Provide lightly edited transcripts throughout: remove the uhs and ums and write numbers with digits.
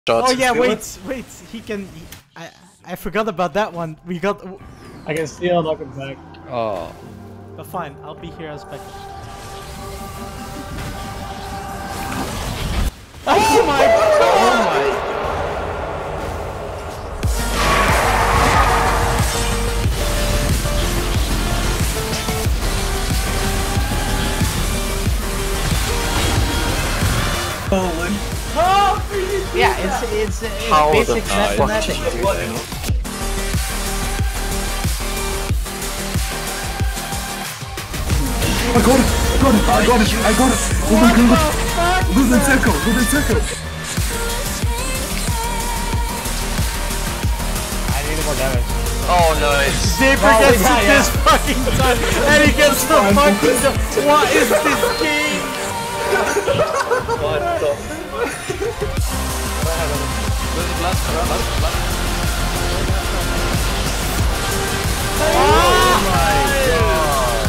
Oh yeah, wait, he can... I forgot about that one. We got... I can steal, knock him back. Oh. But fine, I'll be here as backup. Oh my god! Oh my... Yeah, it's basic mathematics. I got it! Move in circle! I need more damage. Oh, nice. Zaper gets it this fucking time, and he gets the fucking... What is this game? What the... Oh my god!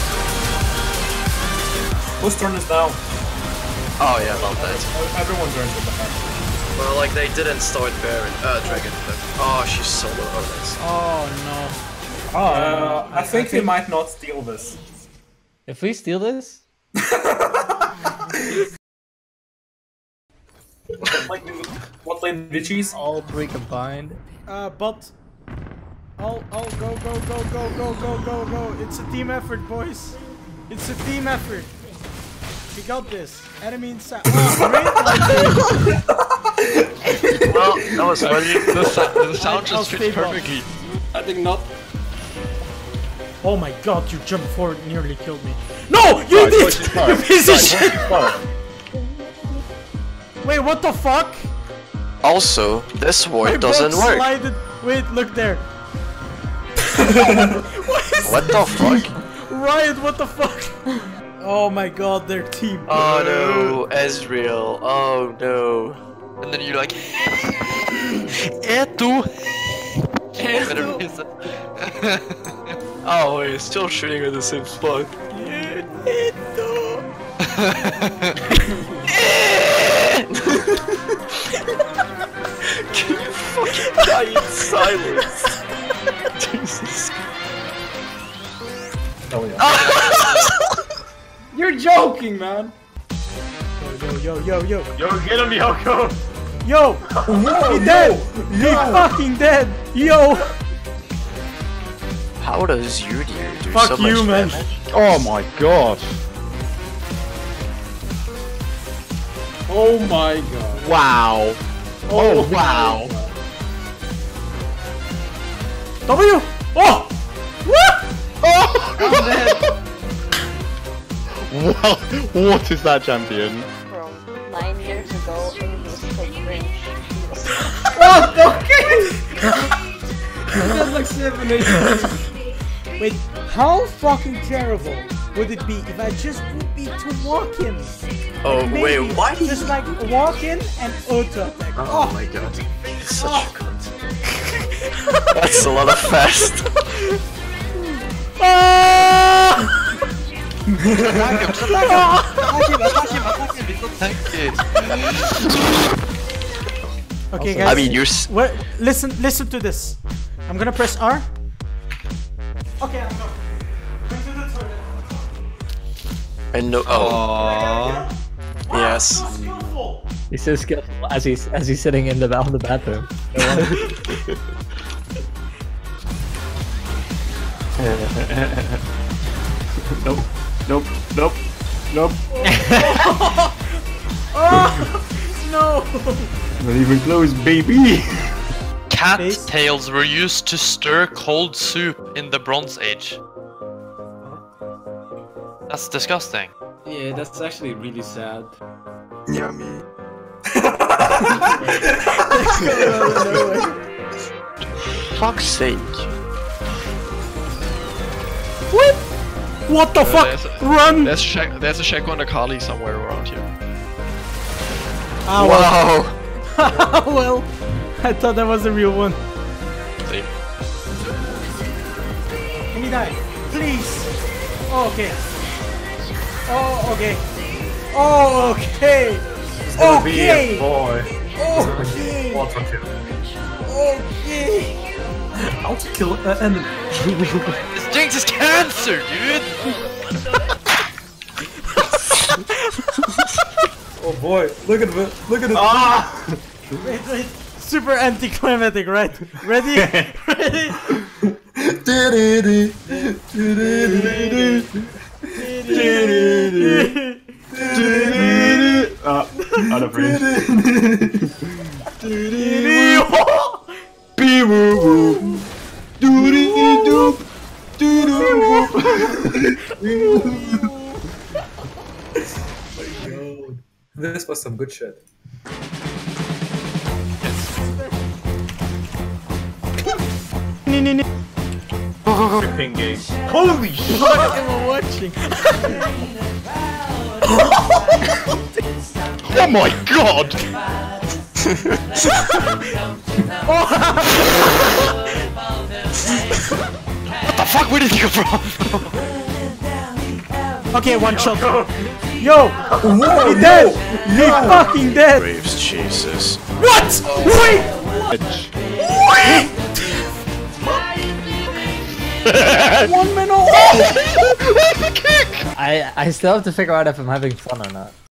Whose turn is now? Oh yeah, love that. Everyone turns with the hand. Well, like they didn't start Baron, Dragon. But, oh, she's solo. Oh, nice. Oh no. I think we might not steal this. If we steal this? What lane did cheese? All three combined. But... Go. It's a team effort, boys. It's a team effort. We got this. Enemy inside. Oh, great. Well, that was funny. The sound just fits perfectly. I think not. Oh my god, you jumped forward and nearly killed me. No! You did! You piece of shit! Wait, what the fuck? Also, this ward doesn't work. Slided. Wait, look there. What the fuck? Riot, what the fuck? Oh my god, their team. Oh no, Ezreal. Oh no. And then you're like, Etu. Oh, he's still shooting at the same spot. Can you fucking die in silence? Jesus. Oh yeah. You're joking, man. Yo. Yo, get him, Yelko. Yo! He dead! He fucking dead! Yo! How does Udyr do Fuck so you, much man. damage? Oh my god. Oh my god. Wow. Oh wow. W! Oh! What? Oh! Wow, what is that champion? From 9 years ago, and he was so cringe. What? Okay! That's like 7 years. Wait, how fucking terrible would it be if I just would be to walk in? Oh, Maybe wait, what? Just like walk in and auto attack. Oh my god. He's such a cunt. That's a lot of fast. Attack him, attack him. Okay, guys. I mean, you're listen to this. I'm gonna press R. Okay, I'm going. Going to the toilet. I know. Oh. Yes. So skillful. He's so skillful as he's sitting in the bathroom. Nope. Oh no! Not even close, baby. Cat tails were used to stir cold soup in the Bronze Age. That's disgusting. Yeah, that's actually really sad. Yummy. Fuck's sake. What? What the fuck? Run! There's a check on the Kali somewhere around here. Oh, Wow! well, I thought that was a real one. See? Can you die? Please! Oh, okay. Oh, okay. Oh, okay. Okay! Boy. Okay. Auto kill. Okay. Auto kill enemy. This Jinx is cancer, dude! Oh boy, look at it, look at it. Ah! Wait. Super anticlimactic, right? Ready? Ready? Out of range. Bee-woo-woo. Doody-doo. Doody-woo. This was some good shit. Ping game. Holy shit! I'm watching. Oh my god! What the fuck? Where did you come from? Okay, one shot. Yo! He dead! He fucking dead! Graves, Jesus. What? Wait! Wait! 1 minute! I still have to figure out if I'm having fun or not.